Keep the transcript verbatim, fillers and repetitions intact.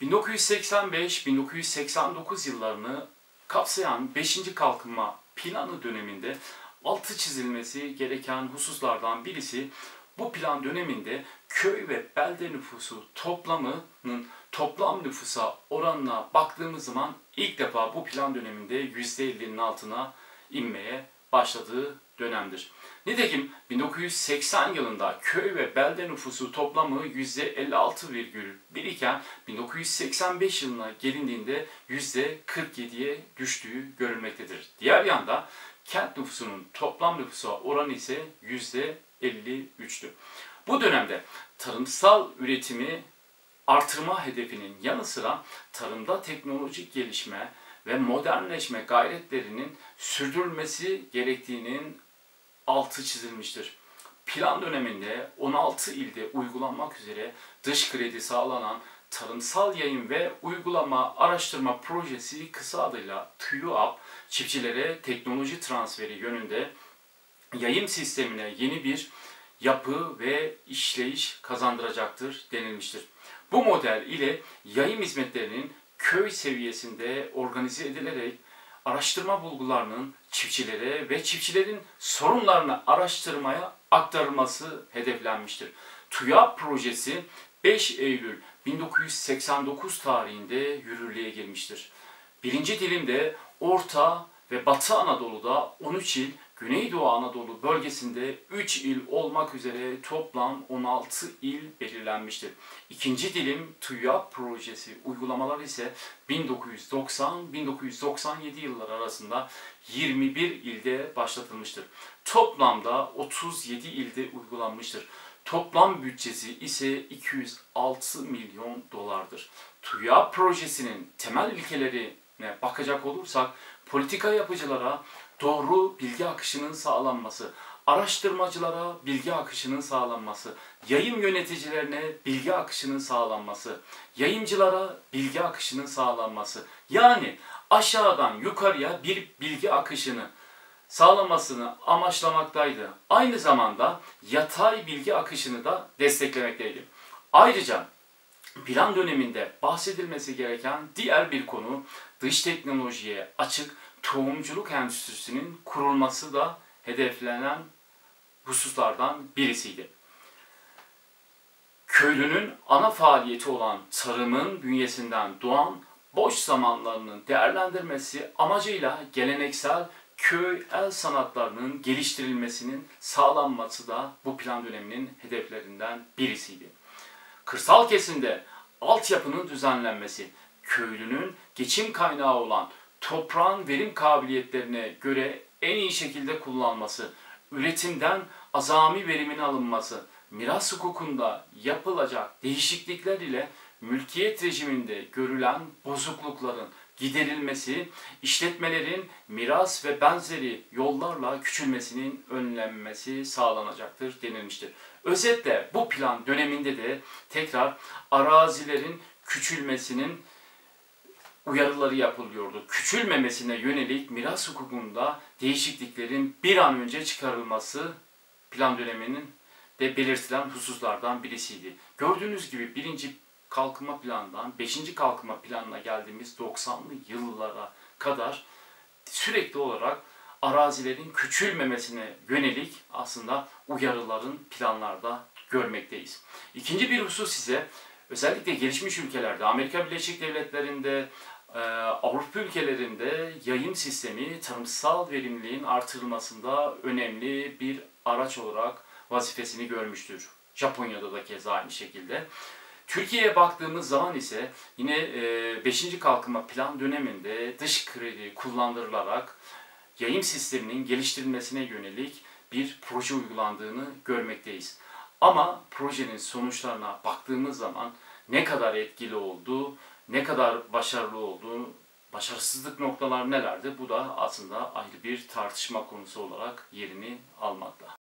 bin dokuz yüz seksen beş bin dokuz yüz seksen dokuz yıllarını kapsayan beşinci Kalkınma Planı döneminde altı çizilmesi gereken hususlardan birisi, bu plan döneminde köy ve belde nüfusu toplamının toplam nüfusa oranına baktığımız zaman ilk defa bu plan döneminde yüzde ellinin altına inmeye başladığı dönemdir. Nitekim bin dokuz yüz seksen yılında köy ve belde nüfusu toplamı yüzde elli altı virgül bir iken bin dokuz yüz seksen beş yılına gelindiğinde yüzde kırk yediye düştüğü görülmektedir. Diğer yanda kent nüfusunun toplam nüfusa oranı ise yüzde elli üçtü. Bu dönemde tarımsal üretimi artırma hedefinin yanı sıra tarımda teknolojik gelişme ve modernleşme gayretlerinin sürdürülmesi gerektiğinin altı çizilmiştir. Plan döneminde on altı ilde uygulanmak üzere dış kredi sağlanan Tarımsal Yayın ve Uygulama Araştırma Projesi, kısa adıyla TÜYAP, çiftçilere teknoloji transferi yönünde yayım sistemine yeni bir yapı ve işleyiş kazandıracaktır denilmiştir. Bu model ile yayım hizmetlerinin köy seviyesinde organize edilerek araştırma bulgularının çiftçilere ve çiftçilerin sorunlarını araştırmaya aktarılması hedeflenmiştir. TÜYAP projesi beş Eylül bin dokuz yüz seksen dokuz tarihinde yürürlüğe girmiştir. Birinci dilimde Orta ve Batı Anadolu'da on üç il, Güneydoğu Anadolu bölgesinde üç il olmak üzere toplam on altı il belirlenmiştir. İkinci dilim TÜYAP projesi uygulamaları ise bin dokuz yüz doksan bin dokuz yüz doksan yedi yılları arasında yirmi bir ilde başlatılmıştır. Toplamda otuz yedi ilde uygulanmıştır. Toplam bütçesi ise iki yüz altı milyon dolardır. TÜYAP projesinin temel ilkelerine bakacak olursak, politika yapıcılara doğru bilgi akışının sağlanması, araştırmacılara bilgi akışının sağlanması, yayım yöneticilerine bilgi akışının sağlanması, yayıncılara bilgi akışının sağlanması, yani aşağıdan yukarıya bir bilgi akışını sağlamasını amaçlamaktaydı. Aynı zamanda yatay bilgi akışını da desteklemekteydi. Ayrıca plan döneminde bahsedilmesi gereken diğer bir konu, dış teknolojiye açık tohumculuk endüstrisinin kurulması da hedeflenen hususlardan birisiydi. Köylünün ana faaliyeti olan tarımın bünyesinden doğan boş zamanlarının değerlendirmesi amacıyla geleneksel köy el sanatlarının geliştirilmesinin sağlanması da bu plan döneminin hedeflerinden birisiydi. Kırsal kesimde altyapının düzenlenmesi, köylünün geçim kaynağı olan toprağın verim kabiliyetlerine göre en iyi şekilde kullanılması, üretimden azami verimin alınması, miras hukukunda yapılacak değişiklikler ile mülkiyet rejiminde görülen bozuklukların giderilmesi, işletmelerin miras ve benzeri yollarla küçülmesinin önlenmesi sağlanacaktır denilmiştir. Özetle bu plan döneminde de tekrar arazilerin küçülmesinin uyarıları yapılıyordu. Küçülmemesine yönelik miras hukukunda değişikliklerin bir an önce çıkarılması plan döneminin de belirtilen hususlardan birisiydi. Gördüğünüz gibi birinci kalkınma planından beşinci kalkınma planına geldiğimiz doksanlı yıllara kadar sürekli olarak arazilerin küçülmemesine yönelik aslında uyarıların planlarda görmekteyiz. İkinci bir husus ise özellikle gelişmiş ülkelerde, Amerika Birleşik Devletleri'nde, Avrupa ülkelerinde yayım sistemi tarımsal verimliliğin artırılmasında önemli bir araç olarak vazifesini görmüştür. Japonya'da da keza aynı şekilde. Türkiye'ye baktığımız zaman ise yine beşinci kalkınma plan döneminde dış kredi kullandırılarak yayım sisteminin geliştirilmesine yönelik bir proje uygulandığını görmekteyiz. Ama projenin sonuçlarına baktığımız zaman ne kadar etkili olduğu, ne kadar başarılı olduğu, başarısızlık noktalar nelerdi, bu da aslında ayrı bir tartışma konusu olarak yerini almakta.